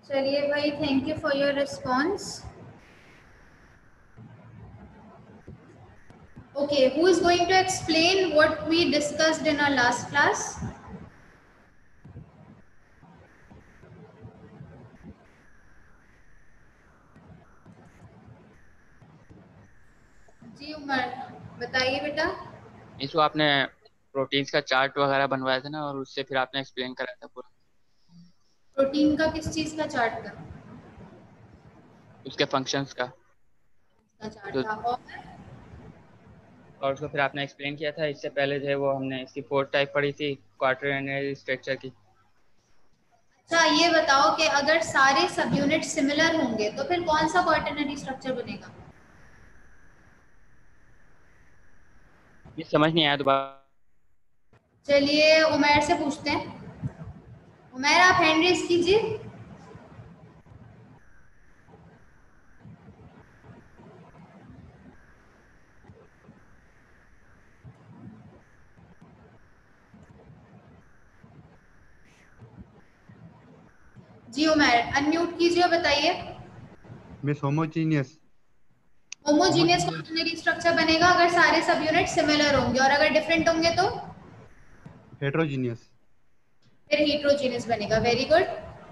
चलिए भाई, thank you for your response. Okay, who is going to explain what we discussed in our last class? जी उमर, बताइए बेटा. ये जो आपने प्रोटीन्स का चार्ट वगैरह बनवाया था ना, और उससे फिर आपने एक्सप्लेन करा था पूरा प्रोटीन का किस चीज का चार्ट था? उसके फंक्शंस का। का चार्ट तो था. और उसको फिर आपने एक्सप्लेन किया था। इससे पहले जो है वो हमने इसकी 4 टाइप पढ़ी थी क्वार्टरनरी स्ट्रक्चर की। अच्छा, ये बताओ कि अगर सारे सब यूनिट सिमिलर होंगे तो फिर कौन सा क्वार्टरनरी स्ट्रक्चर बनेगा? ये समझ नहीं आया दोबारा। चलिए उमर से पूछते हैं. उमर, आप हैंड रेज कीजिए. जी उमर, अनम्यूट कीजिए और बताइए. Miss homogeneous homogeneous quaternary structure बनेगा अगर सारे सब यूनिट सिमिलर होंगे, और अगर डिफरेंट होंगे तो हेट्रोजीनियस फिर हेट्रोजीनियस बनेगा. Very good.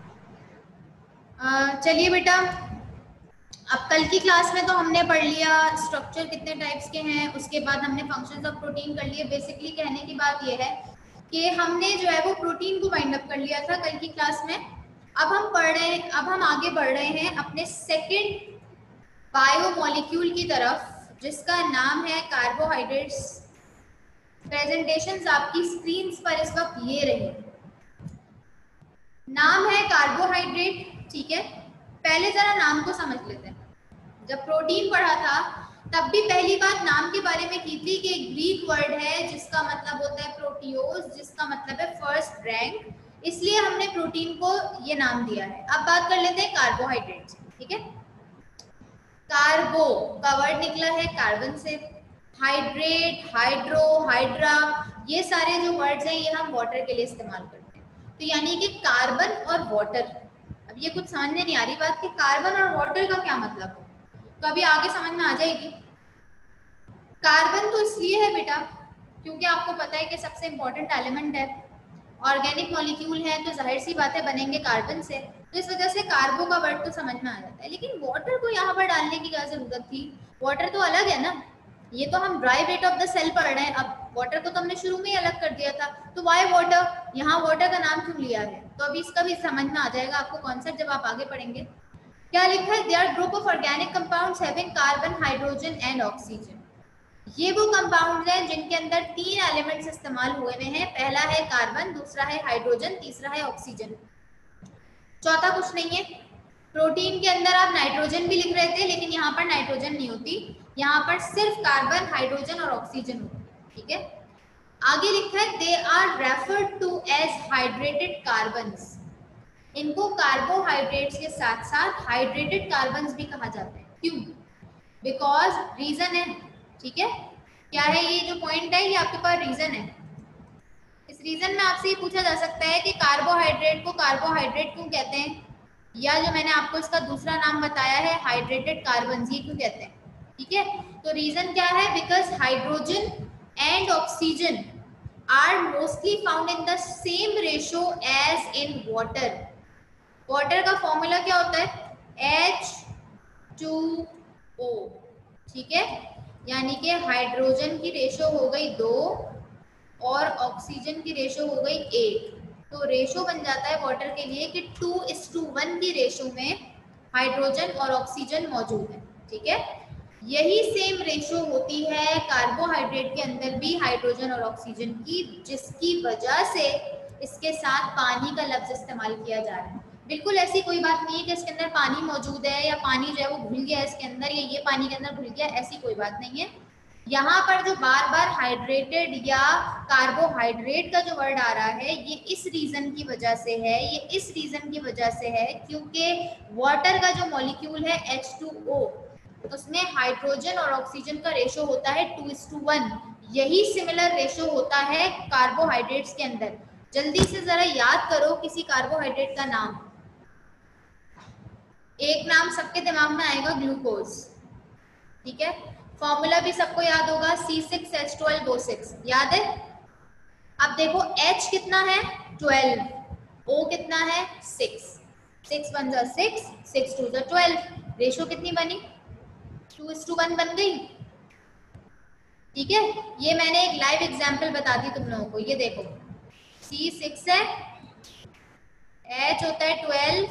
चलिए बेटा, अब कल की क्लास में तो हमने पढ़ लिया स्ट्रक्चर कितने टाइप्स के हैं, उसके बाद हमने फंक्शंस ऑफ प्रोटीन कर लिए. बेसिकली कहने की बात यह है कि हमने जो है वो प्रोटीन को वाइंड अप कर लिया था कल की क्लास में. अब हम आगे बढ़ रहे हैं अपने सेकंड बायोमोलिक्यूल की तरफ, जिसका नाम है कार्बोहाइड्रेट्स. प्रेजेंटेशंस आपकी स्क्रीन पर इस वक्त ये रही. नाम है कार्बोहाइड्रेट, ठीक है. पहले जरा नाम को समझ लेते हैं. जब प्रोटीन पढ़ा था तब भी पहली बात नाम के बारे में की थी कि एक ग्रीक वर्ड है जिसका मतलब होता है प्रोटियोज, जिसका मतलब है फर्स्ट रैंक. इसलिए हमने प्रोटीन को ये नाम दिया है. अब बात कर लेते हैं कार्बोहाइड्रेट्स, ठीक है. कार्बो का वर्ड निकला है कार्बन से. हाइड्रेट, हाइड्रो, हाइड्रा, ये सारे जो वर्ड्स हैं ये हम वाटर के लिए इस्तेमाल करते हैं. तो यानी कि कार्बन और वाटर. अब ये कुछ समझ में नहीं आ रही बात कि कार्बन और वाटर का क्या मतलब है, तो अभी आगे समझ में आ जाएगी. कार्बन तो इसलिए है बेटा क्योंकि आपको पता है कि सबसे इंपॉर्टेंट एलिमेंट है. ऑर्गेनिक मॉलिक्यूल है तो जाहिर सी बातें बनेंगे कार्बन से, तो इस वजह से कार्बो का वर्ड तो समझ में आ जाता है. लेकिन वाटर को यहाँ पर डालने की क्या जरूरत थी? वाटर तो अलग है ना. ये तो हम dry weight of the cell पढ़ रहे हैं. अब वाटर को तो हमने शुरू में ही अलग कर दिया था, तो वाई वाटर, यहाँ वाटर का नाम क्यों लिया है? तो अभी इसका भी समझ में आ जाएगा आपको कॉन्सेप्ट जब आप आगे पढ़ेंगे. क्या लिखा है? They are group of organic compounds having carbon, hydrogen and oxygen. ये वो कंपाउंड हैं जिनके अंदर 3 एलिमेंट्स इस्तेमाल हुए हैं. पहला है कार्बन, दूसरा है हाइड्रोजन, तीसरा है ऑक्सीजन. चौथा कुछ नहीं है. प्रोटीन के अंदर आप नाइट्रोजन भी लिख रहे थे, लेकिन यहाँ पर नाइट्रोजन नहीं होती. यहाँ पर सिर्फ कार्बन, हाइड्रोजन और ऑक्सीजन होती. ठीक है. आगे लिखा है they are referred to as hydrated carbons. इनको कार्बोहाइड्रेट्स के साथ साथ हाइड्रेटेड कार्बन्स भी कहा जाता है. क्यों? बिकॉज रीजन है. ठीक है. क्या है ये जो पॉइंट है? ये आपके पास रीजन है. इस रीजन में आपसे ये पूछा जा सकता है कि कार्बोहाइड्रेट को कार्बोहाइड्रेट क्यों कहते हैं, या जो मैंने आपको इसका दूसरा नाम बताया है हाइड्रेटेड कार्बन, ये क्यों कहते हैं. ठीक है. तो रीजन क्या है? Because hydrogen and oxygen are mostly found in the same ratio as in water. Water का फॉर्मूला क्या होता है? H2O. ठीक है. यानी कि हाइड्रोजन की रेशो हो गई 2 और ऑक्सीजन की रेशो हो गई 1. तो रेशो बन जाता है वाटर के लिए कि 2:1 की रेशो में हाइड्रोजन और ऑक्सीजन मौजूद है. ठीक है. यही सेम रेशो होती है कार्बोहाइड्रेट के अंदर भी हाइड्रोजन और ऑक्सीजन की, जिसकी वजह से इसके साथ पानी का लफ्ज इस्तेमाल किया जा रहा है. बिल्कुल ऐसी कोई बात नहीं है कि इसके अंदर पानी मौजूद है या पानी जो है वो घुल गया इसके अंदर, या ये पानी के अंदर घुल गया, ऐसी कोई बात नहीं है. यहाँ पर जो बार बार हाइड्रेटेड या कार्बोहाइड्रेट का जो वर्ड आ रहा है ये इस रीजन की वजह से है. ये इस रीजन की वजह से है क्योंकि वाटर का जो मॉलिक्यूल है H2O, उसमें हाइड्रोजन और ऑक्सीजन का रेशो होता है 2:1. यही सिमिलर रेशो होता है कार्बोहाइड्रेट्स के अंदर. जल्दी से जरा याद करो किसी कार्बोहाइड्रेट का नाम. एक नाम सबके दिमाग में आएगा, ग्लूकोज, ठीक है। फॉर्मूला भी सबको याद होगा, C6H12O6, याद है। अब देखो H कितना है 12, O कितना है 6, 6 1 जा 6, 6 2 जा 12, रेशो कितनी बनी 2:1 बन गई, ठीक है। ये मैंने एक लाइव एग्जांपल बता दी तुम लोगों को, ये देखो C6 है, H होता है 12,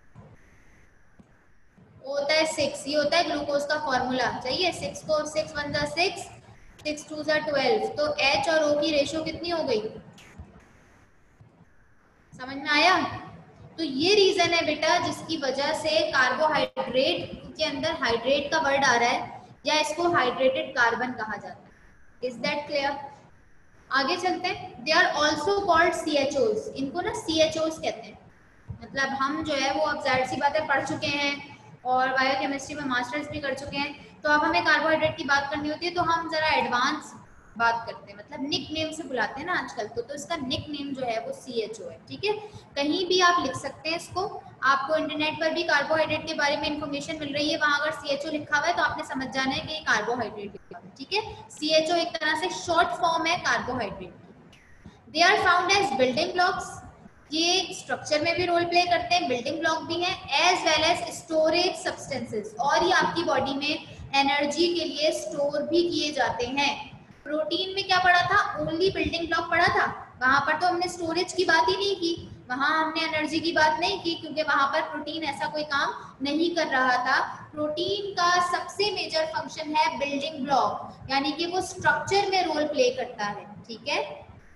O होता है 6, ये होता है ग्लूकोज का फॉर्मूला, चाहिए 6 को 6 1 जा 6, 6 2 जा 12, तो H और O की रेशो कितनी हो गई, समझ में आया। तो ये रीजन है बेटा जिसकी वजह से कार्बोहाइड्रेट के अंदर हाइड्रेट का वर्ड आ रहा है, या इसको हाइड्रेटेड कार्बन कहा जाता है। Is that clear. आगे चलते हैं। They are also called CHOs, इनको ना CHOs कहते हैं। मतलब हम जो है वो अब जाहिर सी बातें पढ़ चुके हैं और बायोकेमिस्ट्री में मास्टर्स भी कर चुके हैं, तो अब हमें कार्बोहाइड्रेट की बात करनी होती है तो हम जरा एडवांस बात करते हैं, मतलब निक नेम से बुलाते हैं ना आजकल, तो इसका निक नेम जो है वो CHO है, ठीक है। कहीं भी आप लिख सकते हैं इसको, आपको इंटरनेट पर भी कार्बोहाइड्रेट के बारे में इंफॉर्मेशन मिल रही है, वहां अगर CHO लिखा हुआ है तो आपने समझ जाना है कि ये कार्बोहाइड्रेट है, ठीक है। CHO एक तरह से शॉर्ट फॉर्म है कार्बोहाइड्रेट की। They are found as building blocks, ये स्ट्रक्चर में भी रोल प्ले करते हैं, बिल्डिंग ब्लॉक भी हैं, as well as storage substances, और ये आपकी बॉडी में एनर्जी के लिए स्टोर भी किए जाते हैं। प्रोटीन में क्या पढ़ा था, ओनली बिल्डिंग ब्लॉक पढ़ा था, वहां पर तो हमने स्टोरेज की बात ही नहीं की, वहां हमने एनर्जी की बात नहीं की, क्योंकि वहां पर प्रोटीन ऐसा कोई काम नहीं कर रहा था। प्रोटीन का सबसे मेजर फंक्शन है बिल्डिंग ब्लॉक, यानी कि वो स्ट्रक्चर में रोल प्ले करता है, ठीक है।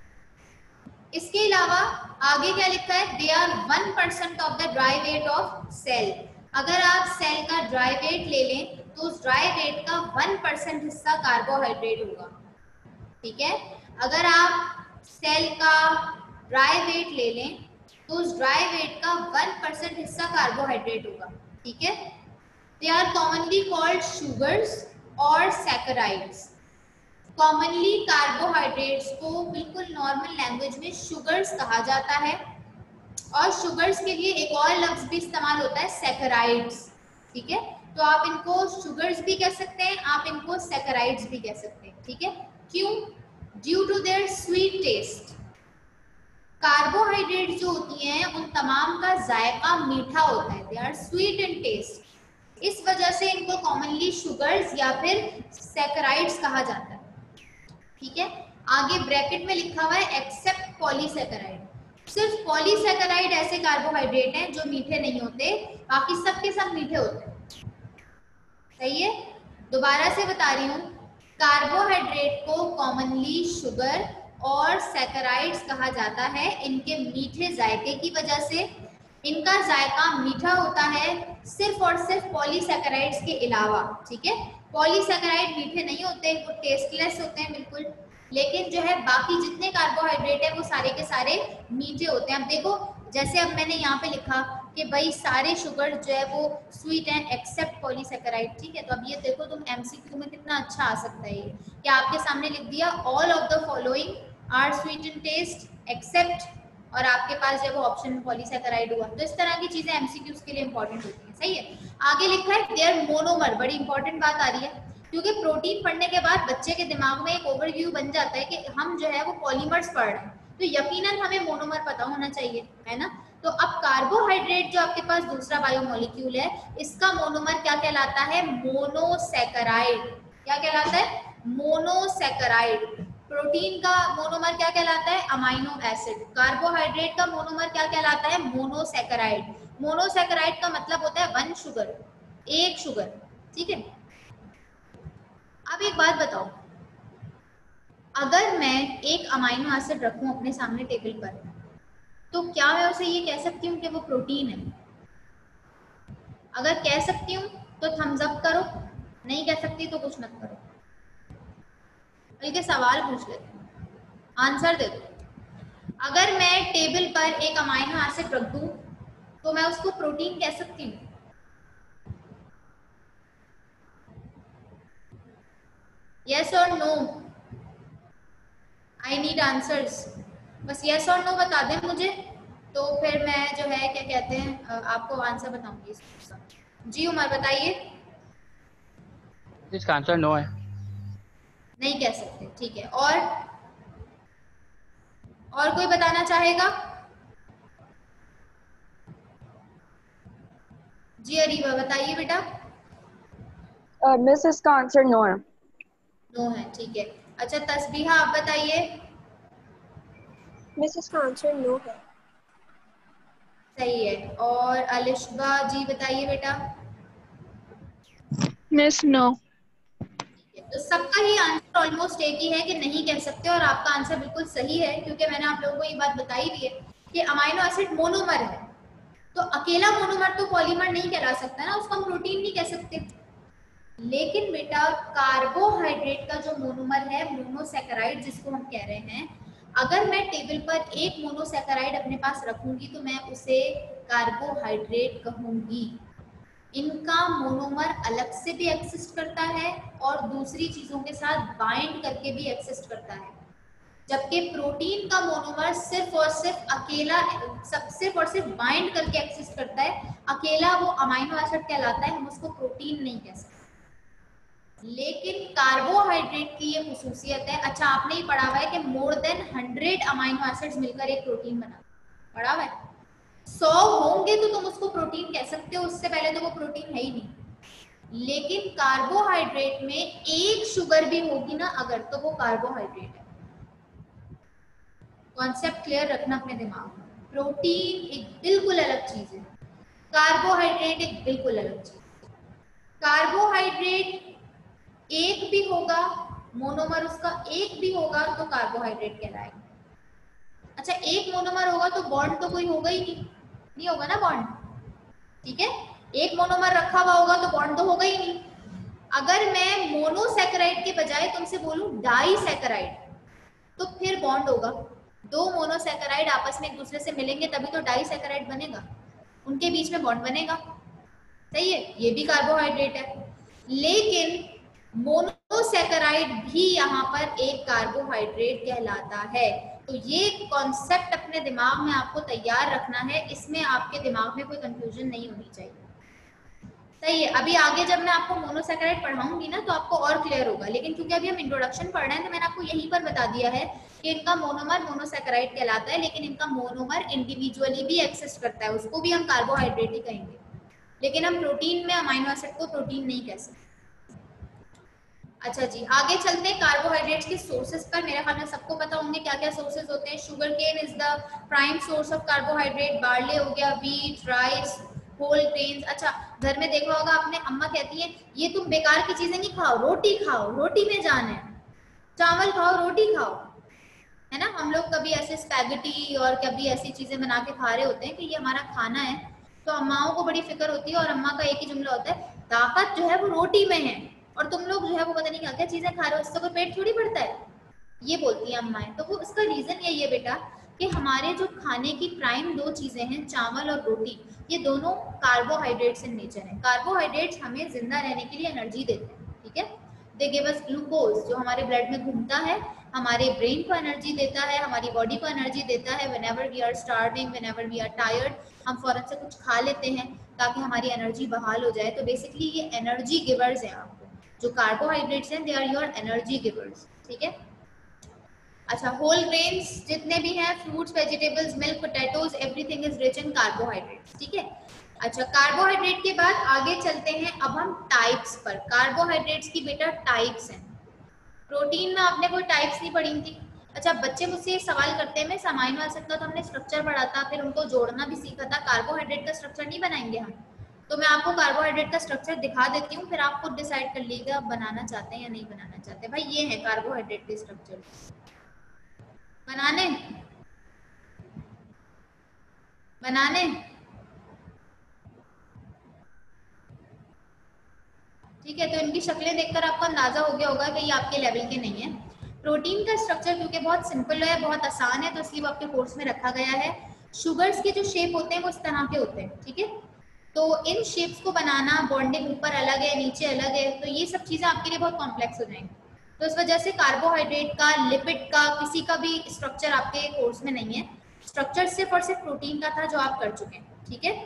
इसके अलावा आगे क्या लिखा है, they are 1% of the dry weight of cell. अगर आप सेल का ड्राई वेट ले लें तो उस ड्राई वेट का 1% हिस्सा कार्बोहाइड्रेट होगा, ठीक है। अगर आप सेल का ड्राई वेट ले लें तो उस ड्राई वेट का 1% हिस्सा कार्बोहाइड्रेट होगा, ठीक है। They are commonly called sugars और सैकराइड्स। कॉमनली कार्बोहाइड्रेट्स को बिल्कुल नॉर्मल लैंग्वेज में शुगर्स कहा जाता है, और शुगर्स के लिए एक और लफ्ज भी इस्तेमाल होता है सैकराइड्स, ठीक है। तो आप इनको शुगर्स भी कह सकते हैं, आप इनको सैकराइड्स भी कह सकते हैं, ठीक है। क्यों, due to their sweet taste. Carbohydrate जो होती हैं उन तमाम का जायका मीठा होता है, they are sweet in taste, इस वजह से इनको कॉमनली शुगर्स या फिर सैकराइड्स कहा जाता है, ठीक है। आगे ब्रैकेट में लिखा हुआ है एक्सेप्ट पॉलीसैकेराइड, सिर्फ पॉलीसैकेराइड ऐसे कार्बोहाइड्रेट हैं जो मीठे नहीं होते, बाकी सब के सब मीठे होते हैं, सही है। दोबारा से बता रही हूँ, कार्बोहाइड्रेट को कॉमनली शुगर और सैकराइड्स कहा जाता है, इनके मीठे जायके की वजह से। इनका जायका मीठा होता है सिर्फ और सिर्फ पॉलीसैकेराइड्स के अलावा, ठीक है। पॉलीसैकेराइड मीठे नहीं होते, वो टेस्टलेस होते हैं बिल्कुल, लेकिन जो है बाकी जितने कार्बोहाइड्रेट है वो सारे के सारे मीठे होते हैं। अब देखो, जैसे अब मैंने यहाँ पे लिखा कि भाई सारे शुगर जो है वो स्वीट हैं एक्सेप्ट पॉलीसैकेराइड, ठीक है। तो अब ये देखो तुम MCQ में कितना अच्छा आ सकता है, ये कि आपके सामने लिख दिया all of the following are sweet in taste except, और आपके पास जो वो ऑप्शन में पॉलीसैकेराइड हुआ। तो इस तरह की चीजें MCQs के लिए इंपॉर्टेंट होती हैं, सही है। आगे लिखा है देयर मोनोमर, बड़ी इंपॉर्टेंट बात आ रही है, क्योंकि प्रोटीन पढ़ने के बाद बच्चे के दिमाग में एक ओवरव्यू बन जाता है कि हम जो है वो पॉलीमर्स पढ़ रहे हैं, तो यकीनन हमें मोनोमर पता होना चाहिए, है ना। तो अब कार्बोहाइड्रेट जो आपके पास दूसरा बायोमोलिक्यूल है, इसका मोनोमर क्या कहलाता है, मोनोसैकेराइड। क्या कहलाता है, मोनोसैकेराइड। प्रोटीन का मोनोमर क्या कहलाता है, अमाइनो एसिड। कार्बोहाइड्रेट का मोनोमर क्या कहलाता है, मोनोसैकेराइड। मोनोसैकेराइड का मतलब होता है वन शुगर, एक शुगर, ठीक है। अब एक बात बताओ, अगर मैं एक अमाइनो एसिड रखूं अपने सामने टेबल पर, तो क्या मैं उसे ये कह सकती हूँ कि वो प्रोटीन है? अगर कह सकती हूँ तो थम्स अप करो, नहीं कह सकती तो कुछ मत करो। बल्कि सवाल पूछ लेते हैं, आंसर दे दो। अगर मैं टेबल पर एक अमाइनो एसिड रख दूं तो मैं उसको प्रोटीन कह सकती हूँ? यस और नो? आई नीड आंसर्स, बस यस और नो बता दें मुझे, तो फिर मैं जो है क्या कहते हैं आपको आंसर बताऊंगी इसका। जी उमर बताइए। इसका आंसर नो है। नहीं कह सकते, ठीक है। और कोई बताना चाहेगा? जी अरीबा बताइए बेटा। मिस इसका आंसर नो है। नो है, ठीक है। अच्छा तस्बीहा आप बताइए। मिस इसका आंसर नो है। सही है। और अलिशबा जी बताइए बेटा। Miss no. तो सबका ही आंसर ऑलमोस्ट एक ही है कि नहीं कह सकते, और आपका आंसर बिल्कुल सही है, क्योंकि मैंने आप लोगों को ये बात बताई भी है कि अमाइनो एसिड मोनोमर है, तो अकेला मोनोमर तो पॉलीमर नहीं कहला सकता ना, उसको हम प्रोटीन नहीं कह सकते। लेकिन बेटा कार्बोहाइड्रेट का जो मोनोमर है, मोनोसैकेराइड जिसको हम कह रहे हैं, अगर मैं टेबल पर एक मोनोसैकेराइड अपने पास रखूंगी तो मैं उसे कार्बोहाइड्रेट कहूंगी। इनका मोनोमर अलग से भी एक्सिस्ट करता है और दूसरी चीजों के साथ बाइंड करके भी एक्सिस्ट करता है, जबकि प्रोटीन का मोनोमर सिर्फ और सिर्फ अकेला सिर्फ और सिर्फ बाइंड करके एक्सिस्ट करता है, अकेला वो अमाइनो एसिड कहलाता है, हम उसको प्रोटीन नहीं कह सकते। लेकिन कार्बोहाइड्रेट की ये खुसूसियत है। अच्छा आपने ही पढ़ा हुआ है कि मोर देन 100 अमाइनो एसिड्स मिलकर एक प्रोटीन बना, पढ़ा हुआ है। 100 होंगे तो तुम उसको प्रोटीन कह सकते हो, उससे पहले तो वो प्रोटीन है ही नहीं। लेकिन कार्बोहाइड्रेट में एक शुगर भी होगी ना अगर, तो वो कार्बोहाइड्रेट है। कॉन्सेप्ट क्लियर रखना अपने दिमाग में। प्रोटीन एक बिल्कुल अलग चीज है, कार्बोहाइड्रेट एक बिल्कुल अलग चीज है। कार्बोहाइड्रेट एक भी होगा, मोनोमर उसका एक भी होगा तो कार्बोहाइड्रेट कहलाएगा। अच्छा एक मोनोमर होगा तो बॉन्ड तो कोई होगा ही नहीं होगा ना बॉन्ड, ठीक है। एक मोनोमर रखा हुआ होगा तो बॉन्ड तो होगा ही नहीं। अगर मैं मोनोसैकेराइड के बजाय तुमसे बोलूं डाइसैकेराइड, तो फिर बॉन्ड होगा। दो मोनोसैकेराइड आपस में एक दूसरे से मिलेंगे तभी तो डाइसैकेराइड बनेगा, उनके बीच में बॉन्ड बनेगा, सही है। ये भी कार्बोहाइड्रेट है, लेकिन मोनोसैकेराइड भी यहाँ पर एक कार्बोहाइड्रेट कहलाता है। तो ये कॉन्सेप्ट अपने दिमाग में आपको तैयार रखना है, इसमें आपके दिमाग में कोई कंफ्यूजन नहीं होनी चाहिए, सही है। अभी आगे जब मैं आपको मोनोसैकेराइड पढ़ाऊंगी ना तो आपको और क्लियर होगा, लेकिन क्योंकि अभी हम इंट्रोडक्शन पढ़ रहे हैं तो मैंने आपको यहीं पर बता दिया है कि इनका मोनोमर मोनोसैकेराइड कहलाता है, लेकिन इनका मोनोमर इंडिविजुअली भी एक्सिस्ट करता है, उसको भी हम कार्बोहाइड्रेट ही कहेंगे। लेकिन हम प्रोटीन में अमाइनो एसिड को प्रोटीन नहीं कह सकते। अच्छा जी आगे चलते हैं कार्बोहाइड्रेट्स के सोर्सेज पर। मेरे ख्याल में सबको पता होंगे क्या क्या सोर्सेज होते हैं। Sugar cane is the prime source of carbohydrate, barley हो गया, व्हीट, राइस, होल ग्रेन्स। अच्छा घर में देखा होगा आपने, अम्मा कहती है ये तुम बेकार की चीजें नहीं खाओ, रोटी खाओ, रोटी में जान है, चावल खाओ, रोटी खाओ, है ना। हम लोग कभी ऐसे स्पैगेटी और कभी ऐसी चीजें बना के खा रहे होते हैं कि ये हमारा खाना है, तो अम्माओं को बड़ी फिक्र होती है और अम्मा का एक ही जुमला होता है, ताकत जो है वो रोटी में है, और तुम लोग जो है वो पता नहीं क्या क्या चीजें खा रहे हो, इससे कोई पेट थोड़ी भरता है, ये बोलती है अम्माएं। तो वो उसका रीजन यही है बेटा कि हमारे जो खाने की प्राइम दो चीजें हैं, चावल और रोटी, ये दोनों कार्बोहाइड्रेट्स इन नेचर है। कार्बोहाइड्रेट्स हमें जिंदा रहने के लिए एनर्जी देते हैं, ठीक है। दे गिव अस ग्लूकोज जो हमारे ब्लड में घूमता है, हमारे ब्रेन को एनर्जी देता है, हमारी बॉडी को एनर्जी देता है। Whenever we are starving, whenever we are tired, हम फौरन से कुछ खा लेते हैं ताकि हमारी एनर्जी बहाल हो जाए। तो बेसिकली ये एनर्जी गिवर्स हैं आपको, जो कार्बोहाइड्रेट्स हैं they are your energy givers, ठीक है। अच्छा होल ग्रेन्स जितने भी हैं, fruits, vegetables, milk, potatoes, everything is rich in carbohydrates, ठीक है। अच्छा कार्बोहाइड्रेट के बाद आगे चलते हैं अब हम टाइप्स पर। कार्बोहाइड्रेट्स की बेटा टाइप्स हैं। प्रोटीन में आपने कोई टाइप्स नहीं पढ़ी थी। अच्छा बच्चे मुझसे सवाल करते हैं, मैं अमाइनो एसिड का तो हमने स्ट्रक्चर पढ़ा था, फिर उनको जोड़ना भी सीखा था, कार्बोहाइड्रेट का स्ट्रक्चर नहीं बनाएंगे हम? तो मैं आपको कार्बोहाइड्रेट का स्ट्रक्चर दिखा देती हूँ, फिर आप खुद डिसाइड कर लीजिएगा आप बनाना चाहते हैं या नहीं बनाना चाहते। भाई ये है कार्बोहाइड्रेट के स्ट्रक्चर, बनाने ठीक है। तो इनकी शक्लें देखकर आपको अंदाजा हो गया होगा कि ये आपके लेवल के नहीं है। प्रोटीन का स्ट्रक्चर क्योंकि बहुत सिंपल है, बहुत आसान है, तो इसलिए वो आपके कोर्स में रखा गया है। शुगर्स के जो शेप होते हैं वो इस तरह के होते हैं, ठीक है। तो इन शेप्स को बनाना, बॉन्डिंग ऊपर अलग है, नीचे अलग है, तो ये सब चीजें आपके लिए बहुत कॉम्प्लेक्स हो जाएंगी। तो इस वजह से कार्बोहाइड्रेट का, लिपिड का, किसी का भी स्ट्रक्चर आपके कोर्स में नहीं है। स्ट्रक्चर सिर्फ और सिर्फ प्रोटीन का था जो आप कर चुके हैं, ठीक है।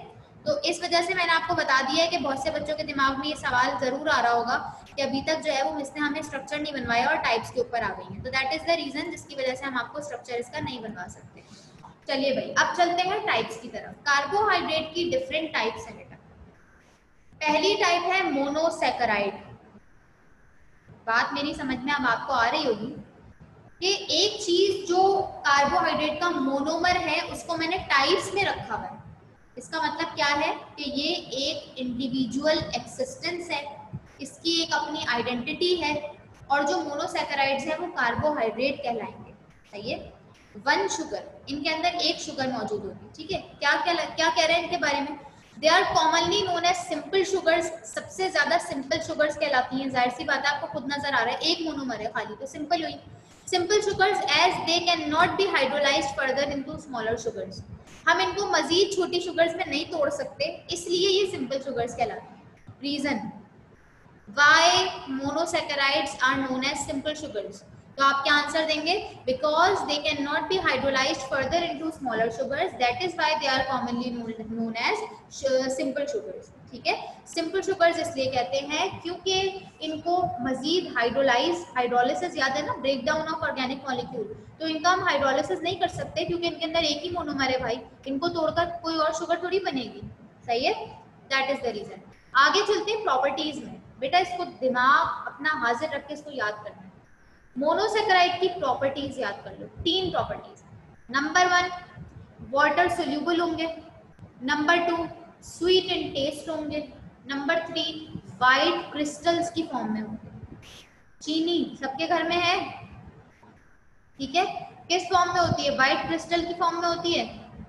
तो इस वजह से मैंने आपको बता दिया है कि बहुत से बच्चों के दिमाग में ये सवाल जरूर आ रहा होगा कि अभी तक जो है वो मिस ने हमें स्ट्रक्चर नहीं बनवाया और टाइप्स के ऊपर आ गई है। तो दैट इज द रीजन जिसकी वजह से हम आपको स्ट्रक्चर इसका नहीं बनवा सकते। चलिए भाई अब चलते हैं टाइप्स की तरफ। कार्बोहाइड्रेट की डिफरेंट टाइप्स हैं बेटा। पहली टाइप है मोनोसैकेराइड। बात मेरी समझ में अब आपको आ रही होगी कि एक चीज जो कार्बोहाइड्रेट का मोनोमर है उसको मैंने टाइप्स में रखा हुआ है। इसका मतलब क्या है कि ये एक इंडिविजुअल एक्सिस्टेंस है, इसकी एक अपनी आइडेंटिटी है, और जो मोनोसैकेराइड्स है वो कार्बोहाइड्रेट कहलाएंगे। सही है। वन शुगर, इनके अंदर एक शुगर मौजूद होगी। ठीक है। क्या कह रहे हैं इनके बारे में? They are commonly known as simple sugars. सबसे ज्यादा सिंपल शुगर्स कहलाती हैं। जाहिर सी बात है, आपको खुद नजर आ रहा है एक मोनोमर है खाली, तो सिंपल हुई। Simple sugars as they can not be hydrolysed further into smaller sugars. हम इनको मजीद छोटी शुगर्स में नहीं तोड़ सकते, इसलिए ये सिंपल शुगर्स कहलाते हैं। Reason why monosaccharides are known as simple sugars, तो आप क्या आंसर देंगे? Because they can not be hydrolysed further into smaller sugars, that is why they are commonly known as simple sugars. ठीक है। Simple sugars इसलिए कहते हैं क्योंकि इनको मजीद हाइड्रोलाइसिस याद है ना, break down of organic molecule, तो इनका हम हाइड्रोलाइसिस नहीं कर सकते क्योंकि इनके अंदर एक ही मोनोमर है भाई, इनको तोड़कर कोई और शुगर थोड़ी बनेगी। सही है। That is the reason. आगे चलते हैं प्रॉपर्टीज में। बेटा इसको दिमाग अपना हाजिर रख के इसको याद करना है। मोनोसैकेराइड की प्रॉपर्टीज याद कर लो। 3 प्रॉपर्टीज। नंबर 1 वाटर सोल्यूबल होंगे। नंबर 2 स्वीट इन टेस्ट होंगे। नंबर 3 वाइट क्रिस्टल्स की फॉर्म में होंगे। चीनी सबके घर में है, ठीक है। किस फॉर्म में होती है? वाइट क्रिस्टल की फॉर्म में होती है।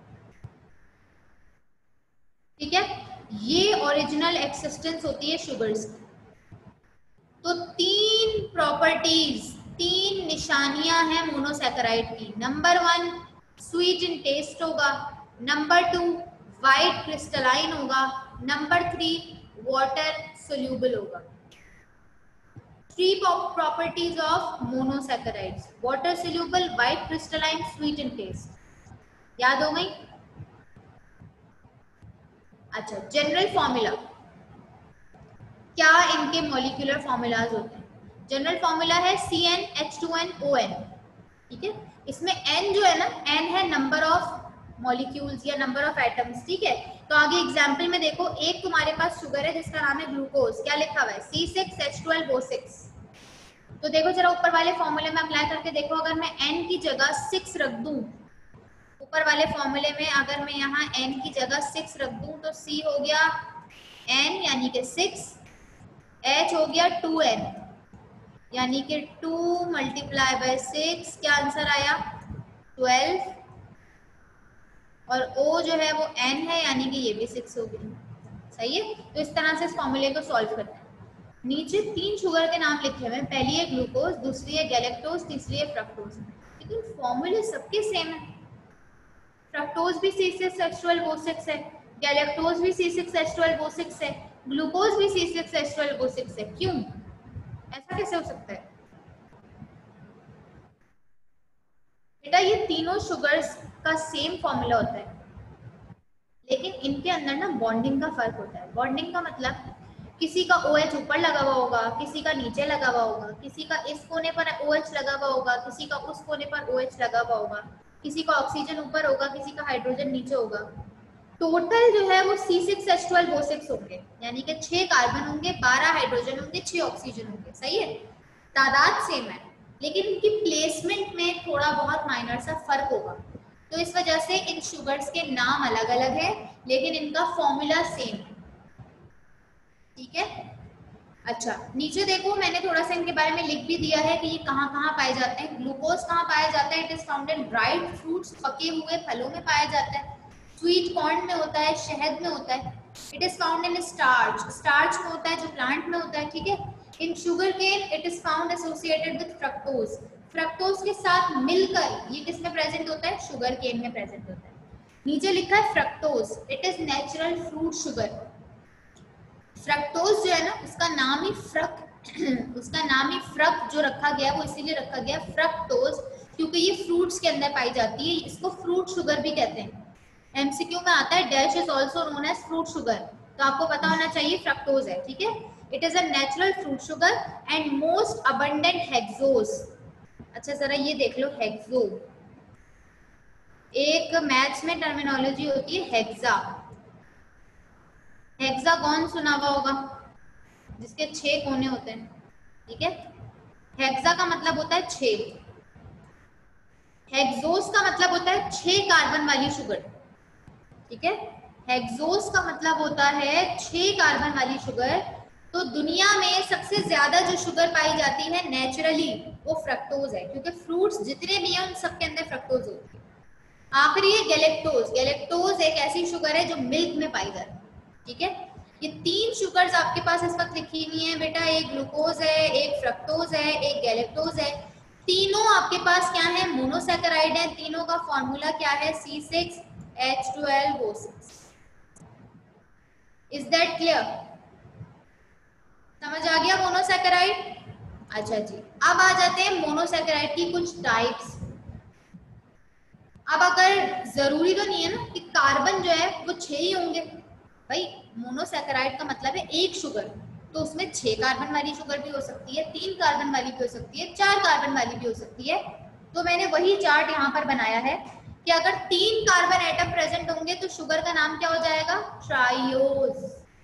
ठीक है। ये ओरिजिनल एक्सिस्टेंस होती है शुगर्स की। तो 3 प्रॉपर्टीज, 3 निशानियां हैं मोनोसैकेराइड की। नंबर 1 स्वीट इन टेस्ट होगा। नंबर 2 वाइट क्रिस्टलाइन होगा। नंबर 3 वाटर सोल्यूबल होगा। 3 properties of monosaccharides: water soluble, white crystalline, sweet in taste। याद हो गई? अच्छा, जनरल फॉर्मूला क्या इनके मॉलिक्यूलर फॉर्मूलाज होते हैं? जनरल फॉर्मूला है CnH2nOn। ठीक है। इसमें n जो है ना, n है नंबर ऑफ मॉलिक्यूल्स या नंबर ऑफ एटम्स। ठीक है। तो आगे एग्जाम्पल में देखो, एक तुम्हारे पास शुगर है जिसका नाम है ग्लूकोज। क्या लिखा हुआ है? C6H12O6। तो देखो जरा ऊपर वाले फॉर्मूले में अप्लाई करके देखो, अगर मैं n की जगह 6 रख दूं, ऊपर वाले फॉर्मूले में अगर मैं यहाँ n की जगह 6 रख दूं तो C हो गया n यानी कि 6, H हो गया 2n यानी कि 2 × 6, क्या आंसर आया? 12, और O जो है वो n है यानी कि ये भी 6 हो गई। सही है। तो इस तरह से इस फॉर्मूले को सॉल्व करते हैं। नीचे 3 शुगर के नाम लिखे हुए हैं, पहली है ग्लूकोज, दूसरी है गैलेक्टोज, तीसरी है फ्रक्टोज। लेकिन फॉर्मूले सबके सेम है। फ्रक्टोज भी C6H12O6 है, गैलेक्टोज भी C6H12O6 है, ग्लूकोज भी C6H12O6 है। क्यों? ऐसा कैसे हो सकता है बेटा? ये तीनों शुगर्स का सेम फॉर्मूला होता है, लेकिन इनके अंदर ना बॉन्डिंग का फर्क होता है। बॉन्डिंग का मतलब किसी का OH ऊपर लगा हुआ होगा, किसी का नीचे लगा हुआ होगा, किसी का इस कोने पर OH लगा हुआ होगा, किसी का उस कोने पर OH लगा हुआ होगा, किसी का ऑक्सीजन ऊपर होगा, किसी का हाइड्रोजन नीचे होगा। टोटल जो है वो C6H12O6 होंगे, यानी कि 6 कार्बन होंगे, 12 हाइड्रोजन होंगे, 6 ऑक्सीजन होंगे। सही है। तादाद सेम है, लेकिन इनकी प्लेसमेंट में थोड़ा बहुत माइनर सा फर्क होगा। तो इस वजह से इन शुगर्स के नाम अलग अलग है, लेकिन इनका फॉर्मूला सेम है। ठीक है। अच्छा, नीचे देखो मैंने थोड़ा सा इनके बारे में लिख भी दिया है कि ये कहाँ कहाँ पाए जाते हैं। ग्लूकोज कहाँ पाया जाता है? It is found in dried fruits, पके हुए फलों में पाया जाता है। स्वीट कॉर्न में होता है, शहद में होता है। It is found in starch, starch में होता है जो प्लांट में होता है। ठीक है। In sugar cane it is found associated with fructose, fructose के साथ मिलकर ये किस में प्रेजेंट होता है? शुगर केन में प्रेजेंट होता है। नीचे लिखा है fructose, it is natural fruit sugar. Fructose जो है ना, उसका नाम ही फ्रक जो रखा गया वो इसीलिए रखा गया फ्रक्टोज, क्योंकि ये फ्रूट्स के अंदर पाई जाती है। इसको फ्रूट शुगर भी कहते हैं। एमसीक्यू में आता है dash is also known as fruit sugar, तो आपको पता होना चाहिए फ्रक्टोज है, ठीक है। It is a natural fruit sugar and most abundant hexose. अच्छा जरा ये देख लो हेक्सो, एक मैथ्स में टर्मिनोलॉजी होती है हेक्सा। हेक्सागोन सुना हुआ होगा जिसके 6 कोने होते हैं, ठीक है। हेक्सा का मतलब होता है 6, हेक्सोस का मतलब होता है 6 कार्बन वाली शुगर, ठीक है। हेक्सोस का मतलब होता है 6 कार्बन वाली शुगर। तो दुनिया में सबसे ज्यादा जो शुगर पाई जाती है नेचुरली वो फ्रक्टोज है, क्योंकि फ्रूट्स जितने भी हैं उन सबके अंदर फ्रक्टोज होती है। आखिरी है गैलेक्टोज। गैलेक्टोज एक ऐसी शुगर है जो मिल्क में पाई जाती है, ठीक है। ये 3 शुगर्स आपके पास इस वक्त लिखी हुई हैं बेटा, एक ग्लूकोज है, एक फ्रक्टोज है, एक गैलेक्टोज है। तीनों आपके पास क्या है, मोनोसैकेराइड है। तीनों का फॉर्मूला क्या है, C6H12O6। Is that clear? समझ आ गया मोनोसैकेराइड? अच्छा जी, अब आ जाते हैं मोनोसैकेराइड की कुछ टाइप्स। अब अगर जरूरी तो नहीं है ना कि कार्बन जो है वो 6 ही होंगे, भाई मोनोसैकेराइड का मतलब है एक शुगर, तो उसमें 6 कार्बन वाली शुगर भी हो सकती है, 3 कार्बन वाली भी हो सकती है, 4 कार्बन वाली भी हो सकती है। तो मैंने वही चार्ट यहाँ पर बनाया है कि अगर 3 कार्बन एटम प्रेजेंट होंगे तो शुगर का नाम क्या हो जाएगा, ट्राइयोज।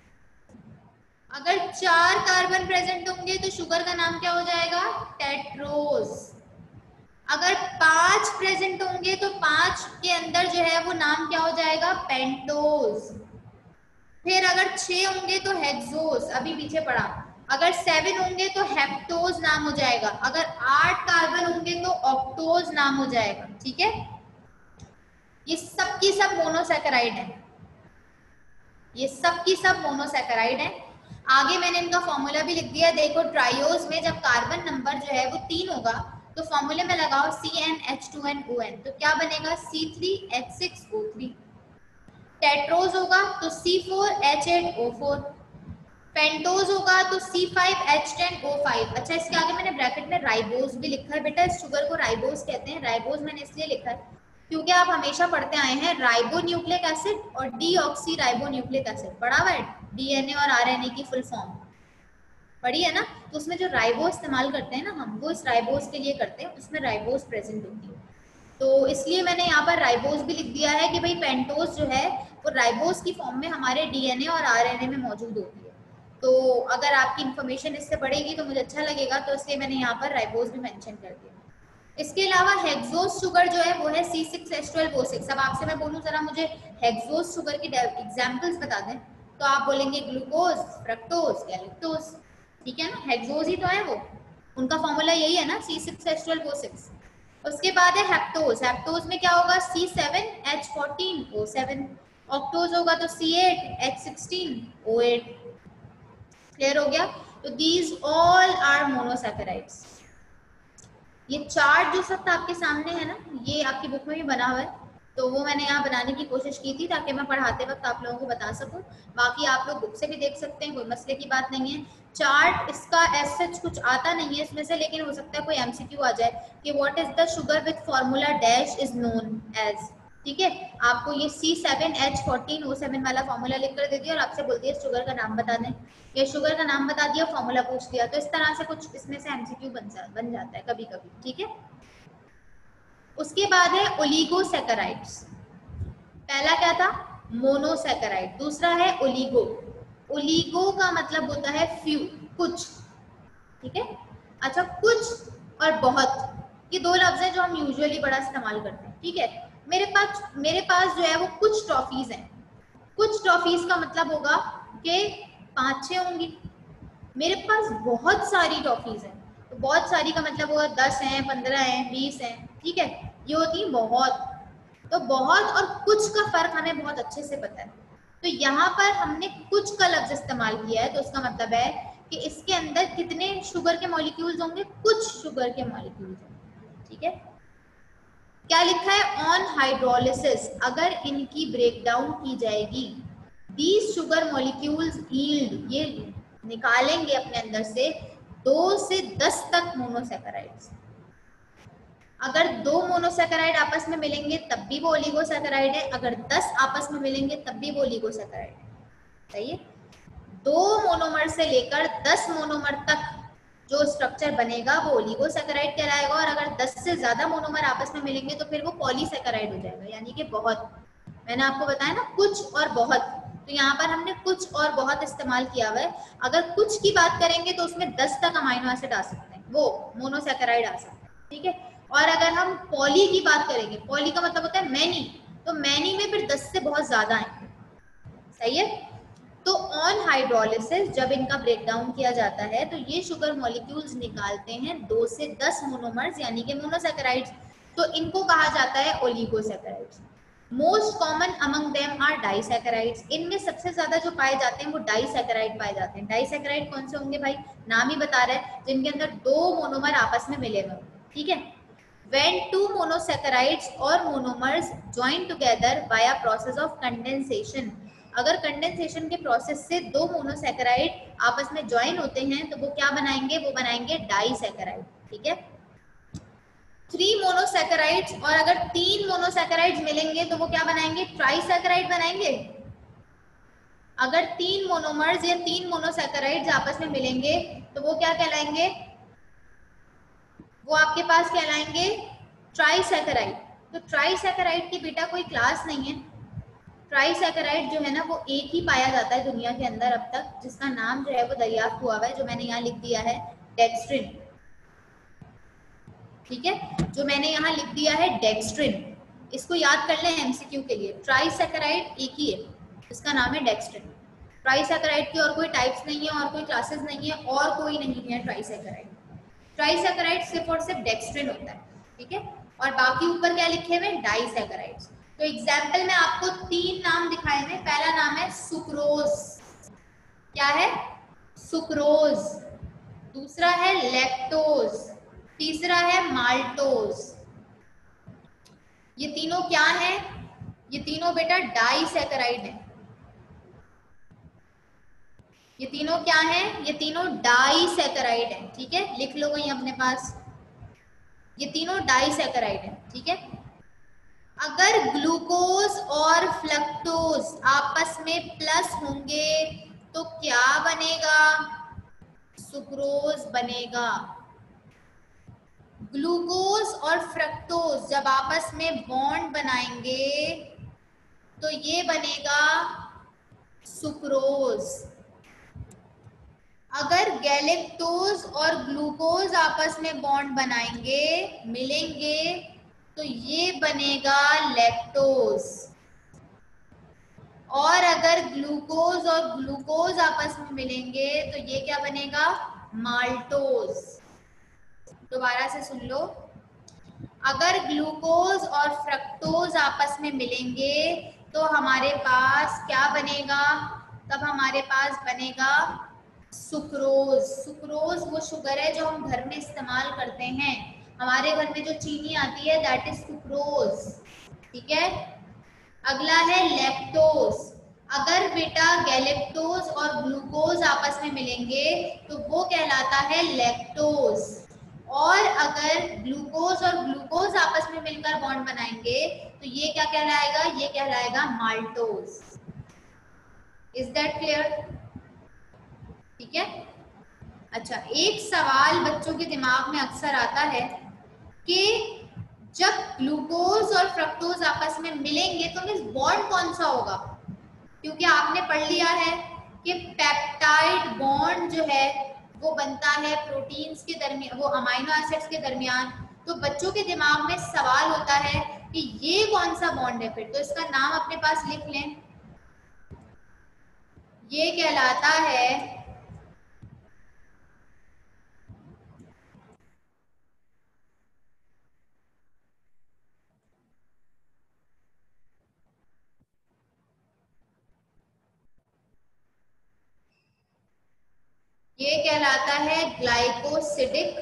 अगर 4 कार्बन प्रेजेंट होंगे तो शुगर का नाम क्या हो जाएगा, टेट्रोज। अगर 5 प्रेजेंट होंगे तो 5 के अंदर जो है वो नाम क्या हो जाएगा, पेंटोज। फिर अगर 6 होंगे तो हेक्सोस, अभी पीछे पड़ा। अगर 7 होंगे तो हेप्टोज नाम हो जाएगा। अगर 8 कार्बन होंगे तो ऑक्टोज नाम हो जाएगा, ठीक है। ये सब की सब मोनोसैकेराइड है, ये सब की सब मोनोसैकेराइड है। आगे मैंने इनका फॉर्मूला भी लिख दिया, देखो ट्राइयोज में जब कार्बन नंबर जो है वो 3 होगा तो फॉर्मूले में लगाओ CnH2nOn, तो क्या बनेगा, C3H6O3। टेट्रोज होगा तो C4H8O4। पेंटोज होगा तो C5H10O5। अच्छा इसके आगे मैंने ब्रैकेट में राइबोज भी लिखा है बेटा, इस शुगर को राइबोज कहते हैं। राइबोज मैंने इसलिए लिखा है क्योंकि आप हमेशा पढ़ते आए हैं राइबो न्यूक्लिक एसिड और डीऑक्सी राइबो न्यूक्लिक एसिड, पढ़ा हुआ है। डीएनए और आरएनए की फुल फॉर्म पढ़ी है ना, तो उसमें जो राइबो इस्तेमाल करते हैं ना हम, वो इस राइबोज के लिए करते हैं, उसमें राइबोज प्रेजेंट होती है। तो इसलिए मैंने यहाँ पर राइबोज भी लिख दिया है कि भाई पेंटोज जो है वो राइबोज की फॉर्म में हमारे डीएनए और आरएनए में मौजूद होती है। तो अगर आपकी इंफॉर्मेशन इससे बढ़ेगी तो मुझे अच्छा लगेगा, तो इसलिए मैंने यहाँ पर राइबोज भी मेंशन कर दिया। इसके अलावा हेक्सोस शुगर जो है वो है C6H12O6। अब आपसे मैं बोलूँ जरा मुझे हेक्सोस शुगर की एग्जाम्पल्स बता दें, तो आप बोलेंगे ग्लूकोज, फ्रक्टोज, गैलेक्टोज, ठीक है ना, हेक्सोज ही तो है वो, उनका फॉर्मूला यही है ना, C6H12O6। उसके बाद है हेप्टोज। हेप्टोज में क्या होगा, C7H14O7। ऑक्टोज होगा तो C8H16O8। क्लियर हो गया? तो दीज ऑल आर मोनोसैकेराइड्स। ये चार्ट जो सब आपके सामने है ना, ये आपकी बुक में भी बना हुआ है, तो वो मैंने यहाँ बनाने की कोशिश की थी ताकि मैं पढ़ाते वक्त आप लोगों को बता सकूं। बाकी आप लोग बुक से भी देख सकते हैं, कोई मसले की बात नहीं है। चार्ट इसका एज कुछ आता नहीं है इसमें से, लेकिन हो सकता है कोई एमसीक्यू आ जाए कि what is the sugar with formula dash is known as, ठीक है। आपको ये C7H14O7 वाला फॉर्मूला लिख कर दे दिया और आपसे बोल दिया शुगर का नाम बता दें, या शुगर का नाम बता दिया, फॉर्मूला पूछ दिया, तो इस तरह से कुछ इसमें से एमसीक्यू बन जाता है कभी कभी, ठीक है। उसके बाद है ओलिगोसैकेराइड्स। पहला क्या था, मोनोसैकेराइड, दूसरा है ओलिगो। ओलिगो का मतलब होता है फ्यू, कुछ, ठीक है। अच्छा कुछ और बहुत, ये दो लफ्ज हैं जो हम यूजुअली बड़ा इस्तेमाल करते हैं, ठीक है। मेरे पास जो है वो कुछ टॉफीज हैं। कुछ टॉफीज का मतलब होगा कि 5-6 होंगी। मेरे पास बहुत सारी टॉफीज हैं, तो बहुत सारी का मतलब होगा 10 हैं, 15 हैं, 20 हैं, ठीक है। ये होती है बहुत। तो बहुत और कुछ का फर्क हमें बहुत अच्छे से पता है। तो यहाँ पर हमने कुछ का लफ्ज इस्तेमाल किया है, तो उसका मतलब है कि इसके अंदर कितने शुगर के मॉलिक्यूल्स होंगे, कुछ शुगर के मॉलिक्यूल्स होंगे, ठीक है। क्या लिखा है, ऑन हाइड्रोलिसिस, अगर इनकी ब्रेकडाउन की जाएगी, दीज शुगर मॉलिक्यूल्स यील्ड, ये निकालेंगे अपने अंदर से 2 से 10 तक मोनोसैकेराइड्स। अगर 2 मोनोसैकेराइड आपस में मिलेंगे तब भी वो ओलिगोसैकेराइड है, अगर 10 आपस में मिलेंगे तब भी वो ओलिगोसैकेराइड है। सही है। 2 मोनोमर से लेकर 10 मोनोमर तक जो स्ट्रक्चर बनेगा वो ओलिगोसैकेराइड कहलाएगा, और अगर 10 से ज्यादा मोनोमर आपस में मिलेंगे तो फिर वो पॉलीसैकेराइड हो जाएगा, यानी कि बहुत। मैंने आपको बताया ना कुछ और बहुत, तो यहाँ पर हमने कुछ और बहुत इस्तेमाल किया हुआ है। अगर कुछ की बात करेंगे तो उसमें 10 तक अमाइनो एसिड आ सकते हैं, वो मोनोसैकेराइड आ सकते हैं, ठीक है। और अगर हम पॉली की बात करेंगे, पॉली का मतलब होता है मैनी, तो मैनी में फिर 10 से बहुत ज्यादा आएंगे। सही है। तो ऑन हाइड्रोलिसिस जब इनका ब्रेक डाउन किया जाता है तो ये शुगर मॉलिक्यूल्स निकालते हैं 2 से 10 मोनोमर्स यानी कि मोनोसैकेराइड्स, तो इनको कहा जाता है oligosaccharides. Most common among them are disaccharides, इनमें सबसे ज्यादा जो पाए जाते हैं वो डाइसैकेराइड पाए जाते हैं। डाइसैकेराइड कौन से होंगे भाई, नाम ही बता रहे हैं, जिनके अंदर 2 मोनोमर आपस में मिले हुए, ठीक है। When two monosaccharides or monomers join together via process of condensation, अगर कंडेंसेशन के प्रोसेस से 2 मोनोसैकेराइड आपस में ज्वाइन होते हैं तो वो क्या बनाएंगे, वो बनाएंगे डाइसैकेराइड, ठीक है। 3 मोनोसैकेराइड्स और अगर 3 मोनोसैकेराइड्स मिलेंगे तो वो क्या बनाएंगे, ट्राइसैकेराइड बनाएंगे। अगर 3 मोनोमर्स या 3 मोनोसैकेराइड्स आपस में मिलेंगे तो वो क्या कहलाएंगे, वो आपके पास कहलाएंगे ट्राइसैकेराइड। तो ट्राइसैकेराइड की बेटा कोई क्लास नहीं है, ट्राइसैकेराइड जो है ना वो एक ही पाया जाता है दुनिया के अंदर अब तक, जिसका नाम जो है वो दरियाफ्त हुआ हुआ है, जो मैंने यहाँ लिख दिया है डेक्स्ट्रिन, ठीक है। जो मैंने यहाँ लिख दिया है डेक्स्ट्रिन, इसको याद कर लें एमसीक्यू के लिए। ट्राइसैकेराइड एक ही है, इसका नाम है डेक्स्ट्रिन। ट्राइसैकेराइड की और कोई टाइप्स नहीं है और कोई क्लासेस नहीं है और कोई नहीं है ट्राइसैकेराइड। ट्राइसैकेराइड सिर्फ और सिर्फ डेक्स्ट्रिन होता है, ठीक है। और बाकी ऊपर क्या लिखे हुए, डाइसैकेराइड्स। तो एग्जाम्पल में आपको 3 नाम दिखाए हैं। पहला नाम है सुक्रोज, क्या है, सुक्रोज। दूसरा है लैक्टोज, तीसरा है माल्टोज। ये तीनों क्या हैं, ये तीनों बेटा डाइसैकेराइड हैं। ये तीनों क्या हैं, ये तीनों डाइसैकेराइड हैं, ठीक है। लिख लो वहीं अपने पास, ये तीनों डाइसैकेराइड हैं, ठीक है। अगर ग्लूकोज और फ्रक्टोज आपस में प्लस होंगे तो क्या बनेगा, सुक्रोज बनेगा। ग्लूकोज और फ्रक्टोज जब आपस में बॉन्ड बनाएंगे तो ये बनेगा सुक्रोज। अगर गैलेक्टोज और ग्लूकोज आपस में बॉन्ड बनाएंगे, मिलेंगे, तो ये बनेगा लैक्टोज। और अगर ग्लूकोज और ग्लूकोज आपस में मिलेंगे तो ये क्या बनेगा, माल्टोज। दोबारा से सुन लो, अगर ग्लूकोज और फ्रक्टोज आपस में मिलेंगे तो हमारे पास क्या बनेगा, तब हमारे पास बनेगा सुक्रोज। सुक्रोज वो शुगर है जो हम घर में इस्तेमाल करते हैं, हमारे घर में जो चीनी आती है दैट इज सुक्रोज, ठीक है। अगला है लैक्टोज। अगर बेटा गैलेक्टोज और ग्लूकोज आपस में मिलेंगे तो वो कहलाता है लैक्टोज। और अगर ग्लूकोज और ग्लूकोज आपस में मिलकर बॉन्ड बनाएंगे तो ये क्या कहलाएगा, ये कहलाएगा माल्टोज। इज दैट क्लियर, ठीक है। अच्छा, एक सवाल बच्चों के दिमाग में अक्सर आता है कि जब ग्लूकोज और फ्रक्टोज आपस में मिलेंगे तो मींस बॉन्ड कौन सा होगा, क्योंकि आपने पढ़ लिया है कि पेप्टाइड बॉन्ड जो है वो बनता है प्रोटीन्स के दरमियान, वो अमाइनो एसिड्स के दरमियान। तो बच्चों के दिमाग में सवाल होता है कि ये कौन सा बॉन्ड है, फिर तो इसका नाम अपने पास लिख लें, ये कहलाता है ये कहलाता है ग्लाइकोसिडिक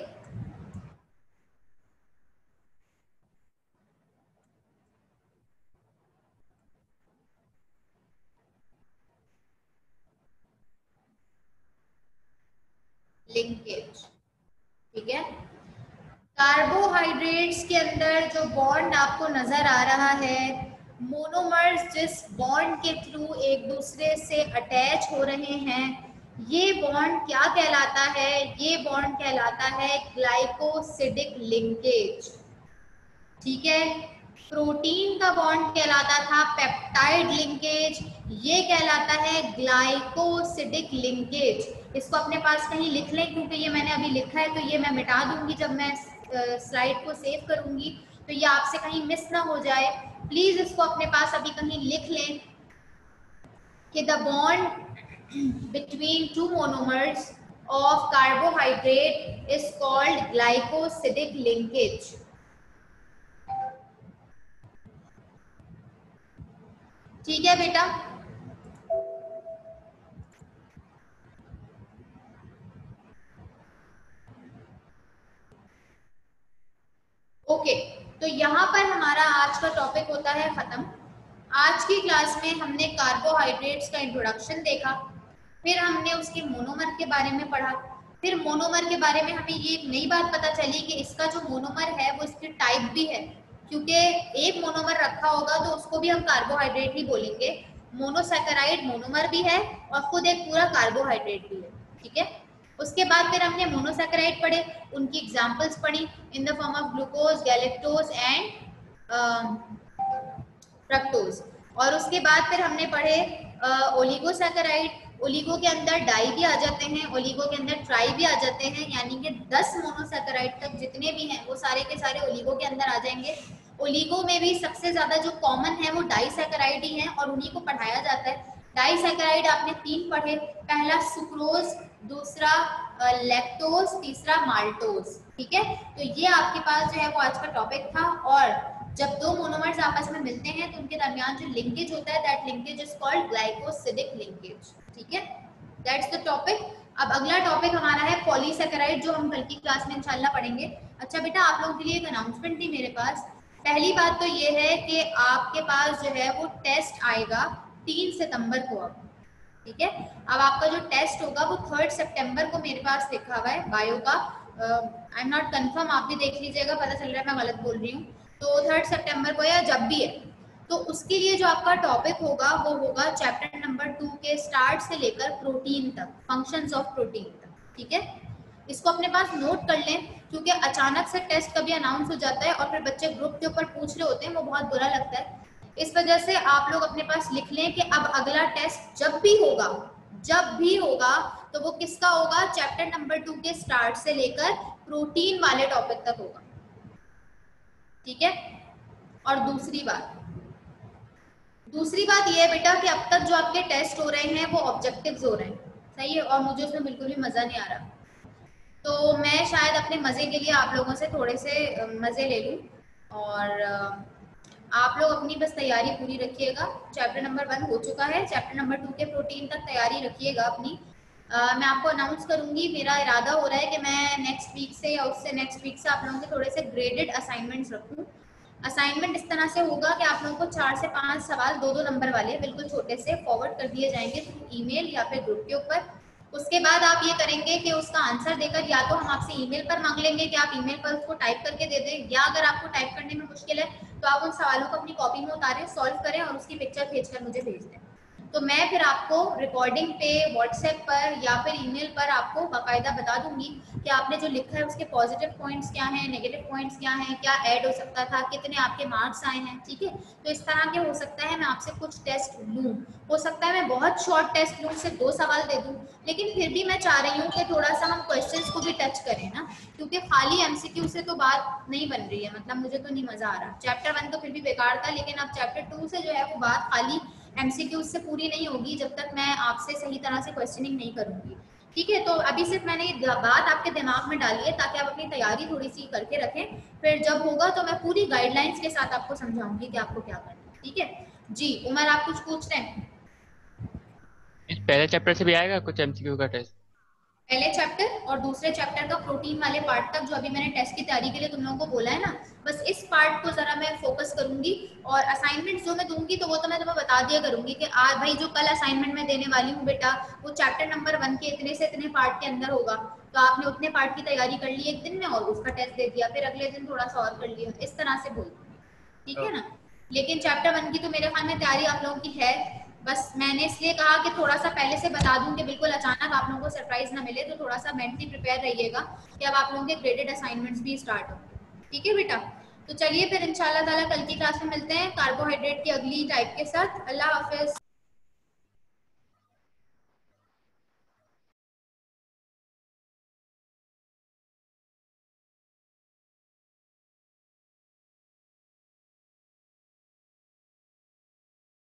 लिंकेज, ठीक है। कार्बोहाइड्रेट्स के अंदर जो बॉन्ड आपको नजर आ रहा है, मोनोमर्स जिस बॉन्ड के थ्रू एक दूसरे से अटैच हो रहे हैं, ये बॉन्ड क्या कहलाता है? ये बॉन्ड कहलाता है ग्लाइकोसिडिक लिंकेज। ठीक है, प्रोटीन का बॉन्ड कहलाता था पेप्टाइड लिंकेज, ये कहलाता है ग्लाइकोसिडिक लिंकेज। इसको अपने पास कहीं लिख लें, क्योंकि ये मैंने अभी लिखा है तो ये मैं मिटा दूंगी जब मैं स्लाइड को सेव करूंगी, तो ये आपसे कहीं मिस ना हो जाए। प्लीज इसको अपने पास अभी कहीं लिख लें कि the bond between two monomers of carbohydrate is called glycosidic linkage. ठीक है बेटा, ओके। तो यहाँ पर हमारा आज का टॉपिक होता है खत्म। आज की क्लास में हमने कार्बोहाइड्रेट्स का इंट्रोडक्शन देखा, फिर हमने उसके मोनोमर के बारे में पढ़ा, फिर मोनोमर के बारे में हमें ये एक नई बात पता चली कि इसका जो मोनोमर है वो इसकी टाइप भी है, क्योंकि एक मोनोमर रखा होगा तो उसको भी हम कार्बोहाइड्रेट ही बोलेंगे। मोनोसैकेराइड मोनोमर भी है और खुद एक पूरा कार्बोहाइड्रेट भी है। ठीक है, उसके बाद फिर हमने मोनोसैकेराइड पढ़े, उनकी एग्जांपल्स पढ़ी in the form of glucose, galactose and fructose. और उसके बाद फिर हमने पढ़े ओलिगोसैकेराइड। ओलिगो के अंदर डाई भी आ जाते हैं, ओलिगो के अंदर ट्राई भी आ जाते हैं, यानी कि 10 मोनोसैकेराइड तक जितने भी हैं वो सारे के सारे ओलिगो के अंदर आ जाएंगे। ओलिगो में भी सबसे ज्यादा जो कॉमन है वो डाइसैकेराइड ही है और उन्हीं को पढ़ाया जाता है। डाइसैकेराइड आपने 3 पढ़े, पहला सुक्रोज, दूसरा लैक्टोज, तीसरा माल्टोज। ठीक है, तो ये आपके पास जो है वो आज का टॉपिक था। और जब दो मोनोमर्स आपस में मिलते हैं तो उनके दरमियान जो लिंकेज होता है, that linkage is called glycosidic linkage. ठीक है, दैट्स द टॉपिक। अब अगला टॉपिक हमारा है पॉलीसैकेराइड, जो हम कल की क्लास में इंशाल्लाह पढ़ेंगे। अच्छा बेटा, आप लोगों के लिए एक अनाउंसमेंट थी मेरे पास। पहली बात तो ये है कि आपके पास जो है वो टेस्ट आएगा 3 सितंबर को। अब ठीक है, अब आपका जो टेस्ट होगा वो 3 सितंबर को मेरे पास लिखा हुआ है बायो का। आई एम नॉट कंफर्म, आप भी देख लीजिएगा, पता चल रहा है मैं गलत बोल रही हूँ। तो 3 सितंबर को या जब भी है, तो उसके लिए जो आपका टॉपिक होगा वो होगा चैप्टर नंबर 2 के स्टार्ट से लेकर प्रोटीन तक, फंक्शंस ऑफ प्रोटीन तक। ठीक है, इसको अपने पास नोट कर लें, क्योंकि अचानक से टेस्ट कभी अनाउंस हो जाता है और फिर बच्चे ग्रुप के ऊपर पूछ रहे होते हैं, वो बहुत बुरा लगता है। इस वजह से आप लोग अपने पास लिख लें कि अब अगला टेस्ट जब भी होगा तो वो किसका होगा? चैप्टर नंबर 2 के स्टार्ट से लेकर प्रोटीन वाले टॉपिक तक होगा। ठीक है, और दूसरी बात ये है बेटा कि अब तक जो आपके टेस्ट हो रहे हैं वो ऑब्जेक्टिव्स हो रहे हैं, सही है, और मुझे उसमें बिल्कुल भी मजा नहीं आ रहा। तो मैं शायद अपने मजे के लिए आप लोगों से थोड़े से मजे ले लूं, और आप लोग अपनी बस तैयारी पूरी रखिएगा। चैप्टर नंबर 1 हो चुका है, चैप्टर नंबर 2 के प्रोटीन तक तैयारी रखिएगा अपनी। मैं आपको अनाउंस करूंगी, मेरा इरादा हो रहा है कि मैं नेक्स्ट वीक से या उससे नेक्स्ट वीक से आप लोगों के थोड़े से ग्रेडेड असाइनमेंट्स रखूं। असाइनमेंट इस तरह से होगा कि आप लोगों को 4 से 5 सवाल 2-2 नंबर वाले बिल्कुल छोटे से फॉरवर्ड कर दिए जाएंगे थ्रू ईमेल या फिर ग्रुप के ऊपर। उसके बाद आप ये करेंगे कि उसका आंसर देकर या तो हम आपसे ईमेल पर मांग लेंगे कि आप ईमेल पर उसको टाइप करके दे दें, या अगर आपको टाइप करने में मुश्किल है तो आप उन सवालों को अपनी कॉपी में उतारें, सॉल्व करें और उसकी पिक्चर खींचकर मुझे भेज दें। तो मैं फिर आपको रिकॉर्डिंग पे व्हाट्सएप पर या फिर ईमेल पर आपको बाकायदा बता दूंगी कि आपने जो लिखा है उसके पॉजिटिव पॉइंट्स क्या हैं, नेगेटिव पॉइंट्स क्या हैं, क्या ऐड हो सकता था, कितने आपके मार्क्स आए हैं। ठीक है, तो इस तरह के हो सकता है मैं आपसे कुछ टेस्ट लूँ, हो सकता है मैं बहुत शॉर्ट टेस्ट लूँ, सिर्फ 2 सवाल दे दूँ, लेकिन फिर भी मैं चाह रही हूँ कि थोड़ा सा हम क्वेश्चंस को भी टच करें ना, क्योंकि खाली एमसीक्यू से तो बात नहीं बन रही है, मतलब मुझे तो नहीं मजा आ रहा। चैप्टर 1 तो फिर भी बेकार था, लेकिन अब चैप्टर 2 से जो है वो बात खाली एमसीक्यू से पूरी नहीं होगी जब तक मैं आपसे सही तरह से क्वेश्चनिंग नहीं करूंगी। ठीक है, तो अभी सिर्फ मैंने ये बात आपके दिमाग में डाली है ताकि आप अपनी तैयारी थोड़ी सी करके रखें, फिर जब होगा तो मैं पूरी गाइडलाइंस के साथ आपको समझाऊंगी कि आपको क्या करना है। ठीक है जी, उमर आप कुछ पूछ रहे हैं? पहले चैप्टर से भी आएगा कुछ एमसीक्यू का टेस्ट? पहले चैप्टर और दूसरे चैप्टर का प्रोटीन वाले पार्ट तक जो अभी मैंने टेस्ट की तैयारी के लिए तुम लोगों को बोला है ना, बस इस पार्ट को जरा मैं फोकस करूंगी। और असाइनमेंट जो मैं दूंगी तो वो तो मैं तुम्हें बता दिया करूंगी कि आज भाई जो कल असाइनमेंट मैं देने वाली हूँ बेटा, वो चैप्टर नंबर 1 के इतने से इतने पार्ट के अंदर होगा। तो आपने उतने पार्ट की तैयारी कर ली एक दिन में और उसका टेस्ट दे दिया, फिर अगले दिन थोड़ा सा और कर लिया, इस तरह से बोल, ठीक है ना। लेकिन चैप्टर 1 की तो मेरे ख्याल में तैयारी आप लोगों की है। बस मैंने इसलिए कहा कि थोड़ा सा पहले से बता दूं कि बिल्कुल अचानक आप लोगों को सरप्राइज ना मिले, तो थोड़ा सा मेंटली प्रिपेयर रहिएगा कि अब आप लोगों के ग्रेडेड असाइनमेंट्स भी स्टार्ट हो। ठीक है बेटा, तो चलिए फिर इंशाल्लाह ताला कल की क्लास में मिलते हैं कार्बोहाइड्रेट की अगली टाइप के साथ। अल्लाह हाफिज।